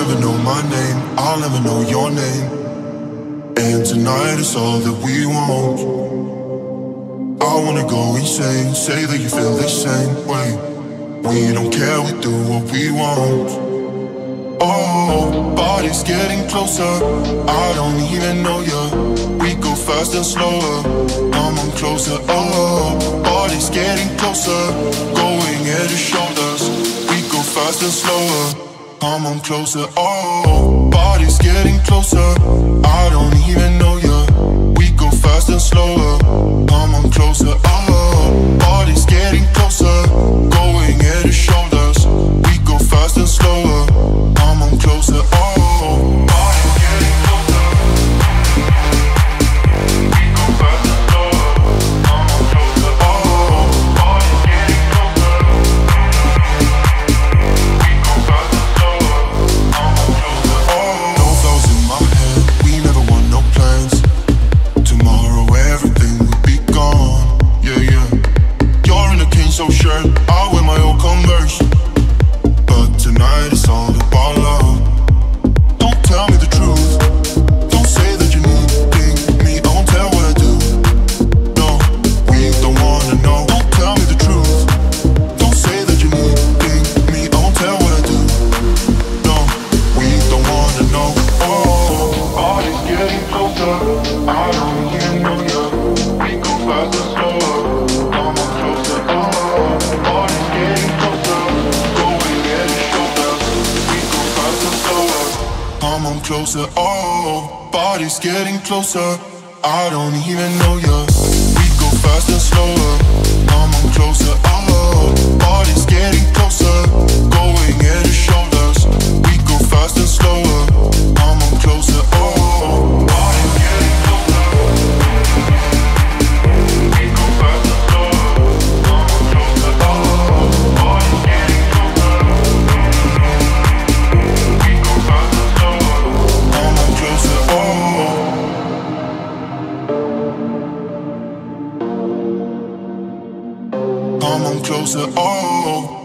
never know my name, I'll never know your name. And tonight is all that we want. I wanna go insane, say that you feel the same way. We don't care, we do what we want. Oh, body's getting closer, I don't even know ya. We go fast and slower, come on closer. Oh, body's getting closer, going head and shoulders. We go fast and slower, come on closer. Oh, body's getting closer, I don't even know ya. We go fast and slower, come on closer. Oh, body's getting closer, going head and shoulders. We go fast and slower, come on closer. Oh, body's getting closer. We go fast and slower, come on closer. Oh, body's getting closer. We go fast and slower, come on closer. Oh, no thoughts in my head, we never want no plans. Tomorrow everything will be gone. Yeah, yeah. You're in a Kenzo shirt, I wear my old Converse. But tonight it's all about love. Don't tell me the truth, don't say that you need me, I won't tell what I do. No, we don't wanna know. Don't tell me the truth, don't say that you need me, I won't tell what I do. No, we don't wanna know. Oh, body's getting closer, I don't even know ya. We go fast and slower, come on closer. Oh, body's getting closer, going head and shoulders. We go fast and slower, come on closer. Oh, body's getting closer, I don't even know ya. We go fast and slower, come on closer. Oh, body's getting closer, going head and shoulders. We go fast and slower, come on closer. Oh, body's getting closer. We go fast and slower, come on closer. Oh, body's getting closer. We go fast and slower, come on closer. Oh, come on closer. Oh.